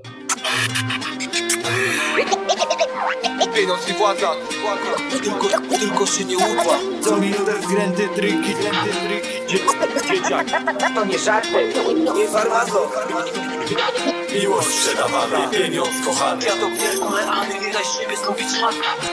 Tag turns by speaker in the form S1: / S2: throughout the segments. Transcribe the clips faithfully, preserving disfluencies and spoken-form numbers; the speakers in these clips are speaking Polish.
S1: Pieniądz i władza, tylko, tylko się nie ufa.
S2: Co minutę wkręty, tryki, kręty, tryki, dzieciak.
S1: To nie żarty, nie farmazo.
S2: Miłość sprzedawana, pieniądz kochany.
S1: Ja to pierdolę, a ty nie daj siebie zgubić szmat.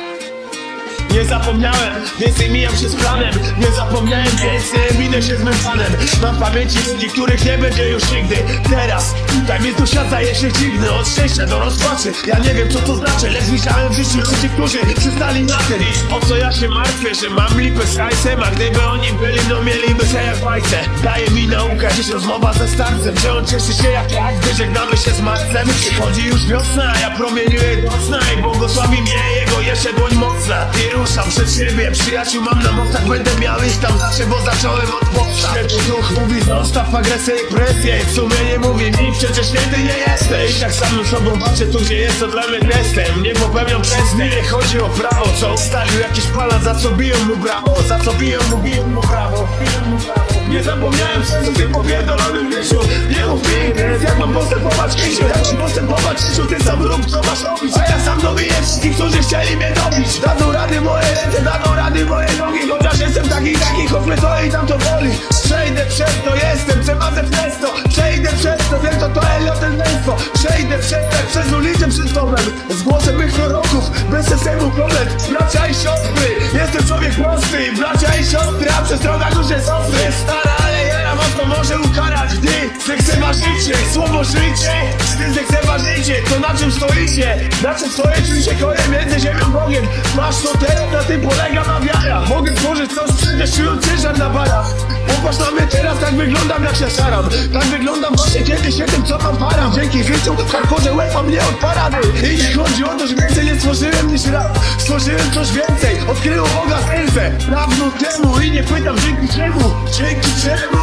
S2: Nie zapomniałem, więcej mijam się z planem. Nie zapomniałem, więcej minę się z mym fanem. Mam w pamięci ludzi, których nie będzie już nigdy. Teraz, tutaj mnie tu świat zdaje się dziwny. Od szczęścia do rozpaczy, ja nie wiem co to znaczy. Lecz widziałem w życiu ludzi, którzy przystali na ten. I o co ja się martwię, że mam lipę z hajsem. A gdyby oni byli, no mieliby się jak bajce. Daje mi naukę, dziś rozmowa ze starcem. Że on cieszy się jak ja, gdy żegnamy się z marcem. Przychodzi już wiosna, ja promieniuję nocna. I błogosławi mnie jego jeszcze dłoń mocna. I ruszam przed siebie, przyjaciół mam na mostach. Będę miał ich tam zawsze, bo zacząłem od powsta. Święty duch mówi zostaw agresję i presję. W sumie nie mówi mi, przecież święty nie jesteś. I tak samym sobą patrzę tu gdzie jest, to dla mnie testem. Nie popełniam przestępstw, nie chodzi o prawo. Co ustalił jakiś palat, za co biją mu brawo. Za co biją mu, biją mu brawo, biją mu brawo. Nie zapomniałem sensu w tym popierdolonym życiu. Nie mów mi, jak mam postępować Krzysiu. Jak mam postępować Krzysiu, ty sam rób co masz robić. A ja sam dobiję wszystkich, którzy chcieli mnie dobić. Dadzą rady moje ręce, dadzą rady moje nogi. Chociaż jestem taki, taki, choćby to i tam to boli. Przejdę przez to, jestem, przemarzę przez to. Przejdę przez to, wiem to to eliotenstwo. Przejdę przez to, przez ulicę przed domem. Z głosem mych proroków, bez systemu problem. Bracia i siostry, jestem człowiek prosty. Bracia i siostry, a przestroga duże sostry. Stara, ale jara mocno może ukarać. Gdy zechcewa życie, słowo życie. Gdy zechcewa życie, to na czym stoicie? Na czym stoję, czyli się koję między ziemią a Bogiem. Masz to teraz, na tym polega ma wiara. Mogę tworzyć coś, przecież czując ciężar na barach. Popatrz na mnie teraz, tak wyglądam jak się szaram. Tak wyglądam właśnie kiedyś się tym co mam param. Dzięki życiu, tak chodzę łeb mnie od parady. I nie chodzi o to, że więcej nie stworzyłem niż rap. Stworzyłem coś więcej, odkryło Boga serce. Dawno temu i nie pytam dzięki czemu. Dzięki czemu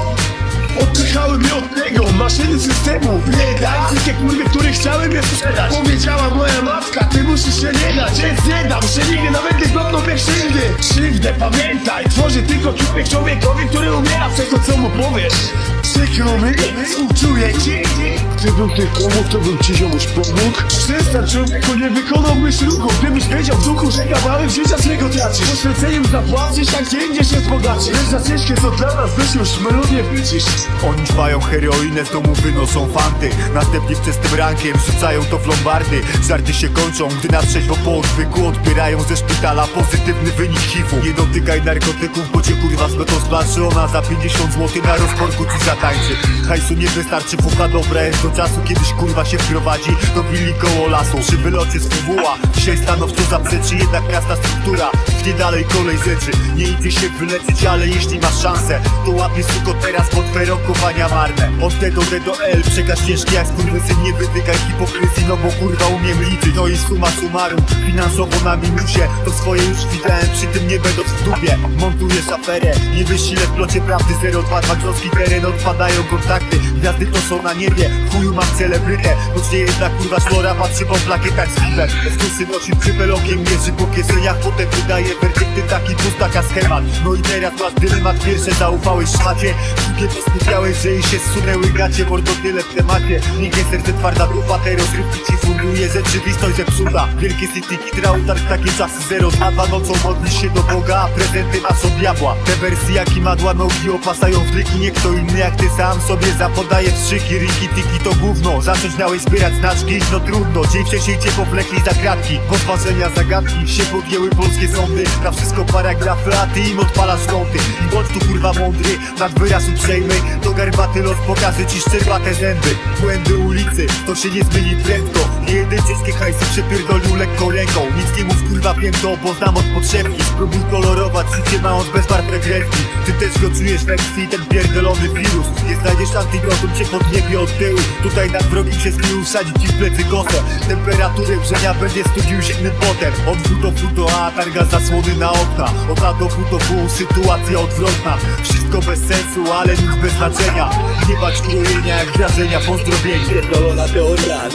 S2: odpychały mnie od tego maszyny systemu. Nie daj wszystkie kurwy, które chciały mnie sprzedać. Powiedziała moja matka, ty musisz się nie dać. Więc nie dam się nigdy, nawet nie dotkną mnie krzywdy. Krzywdę pamiętaj, tworzy tylko człowiek człowiekowi, który umiera przez to co mu powiesz. Przykro mi, współczuję ci. Gdybym ty pomógł, to bym ci ziomuś pomógł. Przestań człowieku, nie wykonałbyś ruchu. Gdybyś wiedział w duchu, że kawałek życia swego tracisz. Poświęceniem zapłacisz, jak gdzie indziej się wzbogacisz. Lecz za ciężkie co dla nas, weź już melodię wrócisz.
S3: Oni dbają heroinę, z domu wynoszą fanty. Następnie przez tym rankiem rzucają to w lombardy. Żarty się kończą, gdy na trzeźwo po odwyku odbierają ze szpitala pozytywny wynik H I V-u. Nie dotykaj narkotyków, bo cię kurwa z metą splaszy. Ona za pięćdziesiąt złotych na rozporku ci zatańczy. Hajsu nie wystarczy, pucha dobra jest do czasu, kiedyś kurwa się wprowadzi do willi koło lasu. Przy wylocie z F W A dzisiaj stanowczo zaprzeczy, jednak miasta struktura nie dalej kolej rzeczy. Nie idzie się wyleczyć, ale jeśli masz szansę, to łapiesz tylko teraz, bo twoje rokowania marne. Od D do D do L przekaż ciężki jak skurwysyn. Nie wytykaj hipokryzji, no bo kurwa umiem liczyć. To jest summa summarum, finansowo na minusie. To swoje już widziałem, przy tym nie będąc w dupie. Montujesz aferę, nie wysilę w plocie prawdy. Zero dwa dwa grząski teren, odpadają kontakty. Gwiazdy to są na niebie, chuju mam celebrytę. Nocznie jednak kurwa szlora patrzy po plakietach z piwem. Skusy nosi przypelokiem, mierzy po kieszeniach. Potem wydaje werdykty, taki pustaka schemat. No i teraz masz dylemat, pierwsze zaufałeś szmacie. Drugie to skupiałeś, że jej się zsunęły gacie. Mordo tyle w temacie, nikt jest serce twarda grupa. Te rozrywki ci funduje rzeczywistość zepsuta. Wielkie city kitra utarg, takie czasy zero dwa dwa. Nocą modlisz się do Boga, a prezenty masz od diabła. Te wersje jak i madła, nogi opasają w dryki. Nie kto inny jak ty sam sobie zapodaje wstrzyki. Riki tiki to gówno, zacząć miałeś zbierać znaczki. No trudno, dzień wcześniej cię powlekli za kratki. Podważenia zagadki, się podjęły polskie sądy. Na wszystko paragrafy, a ty im odpalasz kąty. I bądź tu kurwa mądry, nad wyraz uprzejmy. Do garbaty los pokaże ci szczerbate zęby. Błędy ulicy, to się nie zmieni prędko. Nie jeden ciężkie hajsy przepierdolił lekką ręką. Nic nie mów kurwa pięto, bo znam od podszewki. Spróbuj kolorować życie mając bezbarwne kredki. Ty też go czujesz we krwi, ten pierdolony wirus. Nie znajdziesz antidotum, cię podniebie od tyłu. Tutaj nad wrogiem się zbił, wsadzi ci w plecy kosę. Temperatury wrzenia będzie studził zimnym potem. Od W do F do A targa zasłony na okna. Od A do F do W sytuacja odwrotna. Wszystko bez sensu, ale nic bez znaczenia. Nie bać urojenia jak wrażenia, pozdrowienia.
S2: Pierdolona teoria, ludzi nie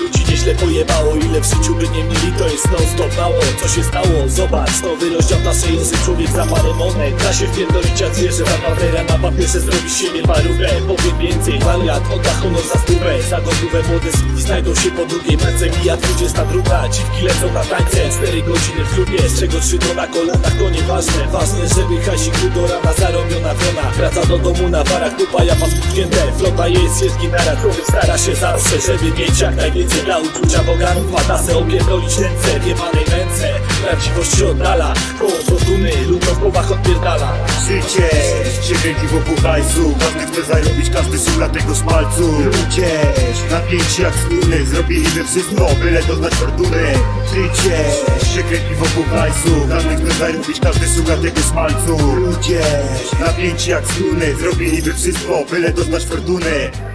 S4: źle pojebało. Ile w życiu by nie mieli, to jest non stop mało. Co się stało? Zobacz, nowy rozdział naszej język. Człowiek za parę monet da się wpierdolić jak zwierzę. Na papera, na papierze zrobić siebie parówkę. Powiem więcej, wariat odda honor za stówę. Za gotówę młode sługi znajdą się po drugiej męce. Mija dwudziesta druga, dziwki lecą na tańce. Cztery godziny w klubie, z czego trzy to na kolanach. To nieważne, ważne, żeby hasik był do rana zarobiona wrona. Wraca do domu na barach, kupa japa spuchnięte. Flota jest, jest ginara, człowiek stara się zawsze, żeby mieć jak najwięcej dla uczucia boganów. Pada se opierdolić ręce, w jebanej ręce. Prawdziwość się oddala, koło fortuny, ludziom w głowach odpierdala.
S3: Życie się kręci wokół hajsu. Każdy chce zarobić, każdy szuka tego smalcu. Ludzie napięci jak struny, zrobiliby wszystko, byle doznać fortuny. Życie się kręci wokół hajsu. Każdy chce zarobić, każdy szuka tego smalcu. Ludzie napięci jak struny, zrobiliby wszystko, byle doznać fortuny.